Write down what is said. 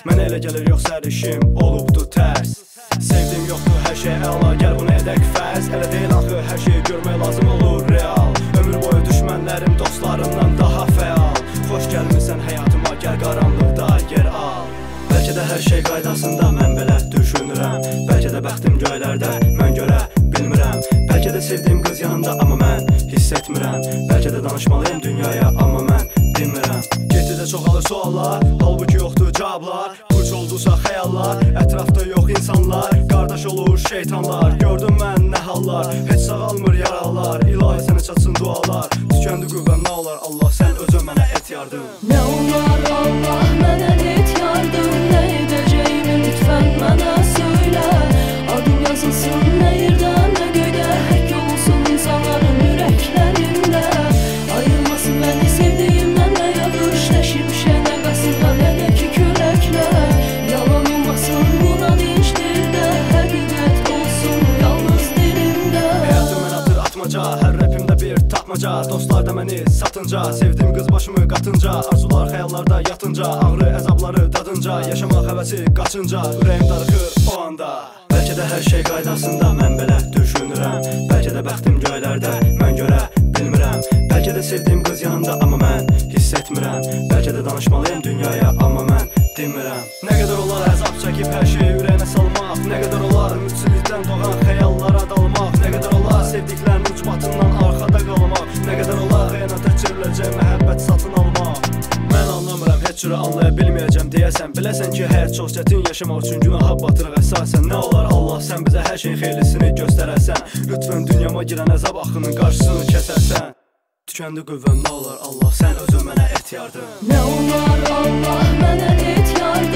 Mənə elə gəlir yox sərişim olubdu tərs. Sevdim yoxdur hər şey əla, gəl bunu edək fərz. Elə deyil axı hər şeyi görmək lazım olur real. Ömür boyu düşmənlərim dostlarımdan daha fəal. Xoş gəlmirsən həyatıma, gəl qaranlıqda yer al. Bəlkə də hər şey qaydasında mən belə düşünürəm. Bəlkə də bəxtim göylərdə mən görə bilmirəm. Bəlkə də sevdiyim qız yanında amma mən hiss etmirəm. Bəlkə də danışmalıyım dünyaya amma mən demirəm. Getdikcə çoxalır suallar, halbuki yoxdur cavablar. Puç oldusa xəyallar, ətrafda yox insanlar. Qardaş olur şeytanlar, gördüm mən nə hallar. Heç sağalmır yaralar, ilahi sənə çatsın dualar. Tükəndi qüvvəm nə olar Allah, sən özün mənə et yardım. Nə olar Allah, mənə et yardım. Nə edəcəyimi lütfən mənə söylə. Adım yazılsın nə yerdən nə göydə. Həkk olsun insanların ürəklərində. Ayırmasın məni sevdiyimdən nə yağış. Nə şimşə nə qasırğa nə də ki küləklər. Yalan olmasın buna dinç dildə. Həqiqət olsun yalnız dilimdə. Həyatım mən atır atmaca, hər rapimdə bir tapmaca. Dostlar da məni satınca, sevdim qız başımı qatınca. Arzular xəyallarda yatınca, ağrı əzabları dadınca. Yaşamaq həvəsi qaçınca, ürəyim darıxır o anda. Bəlkə də hər şey qaydasında mən belə düşünürəm. Bəlkə də bəxtim göylərdə mən görə bilmirəm. Bəlkə də sevdiyim qız yanında amma mən hiss etmirəm. Bəlkə də danışmalıyım dünyaya amma mən demirəm. Nə qədər olar əzab çəkib hər şeyi ürəyinə salmaq. Nə qədər olar ümidçilikdən doğan xəyallara dalmaq. Nə qədər olar sevdiklərinin ucbatından arxada qalmaq. Nə qədər olar xəyanətə çevriləcək məhəbbət satın almaq. Mən anlamıram, heç cürə anlaya bilməyəcəm deyəsən. Biləsən ki həyat çox çətin, yaşamaq üçün günaha batırıq əsasən. Nə olar Allah, sən bizə hər şeyin xeyirlisini göstərəsən. Lütfən dünyama girən əzab axının qarşısını kəsərsən. Tükəndi qüvvəm nə olar Allah, sən özün mənə et yardım. Nə olar Allah, mənə et yardım.